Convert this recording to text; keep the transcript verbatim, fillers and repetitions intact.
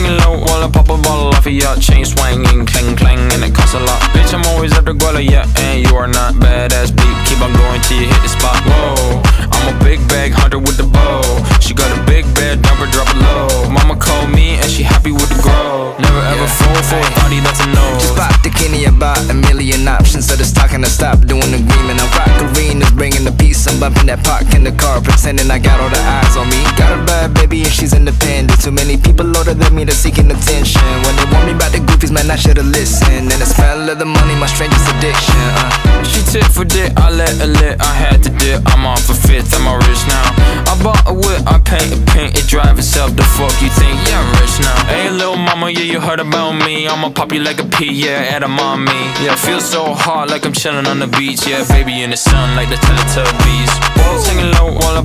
singing low while I pop a bottle off of ya. Chain swinging, clang clang, and it costs a lot. Bitch, I'm always after Geisler, yeah, and you are not badass beat. Keep on going till you hit the spot. Whoa, I'm a big bag hunter with the bow. She got a big bed, drop her, drop it low. Mama called me and she happy with the grow. Never ever yeah. fall for a thotty that's a no. Just bought the Kenny, about a million options. So just talking to stop doing agreement. I'm rock arenas, bringing the peace. I'm bumping that park in the car, pretending I got all the eyes on me. Got a bad baby and she's independent. Too many people older than me that's seeking attention. When they want me about the goofies, man, I should've listened. And the smell of the money, my strangest addiction. uh. She tit for dick, I let her lit. I had to dip, I'm off a fifth, I'm all rich now. I bought a whip, I paint a paint, it drive itself. The fuck you think? Yeah, I'm rich now. Hey, little mama, yeah, you heard about me. I'ma pop you like a pea, yeah, at a mommy. Yeah, feel so hot like I'm chilling on the beach. Yeah, baby in the sun like the Teletubbies. Singing low while I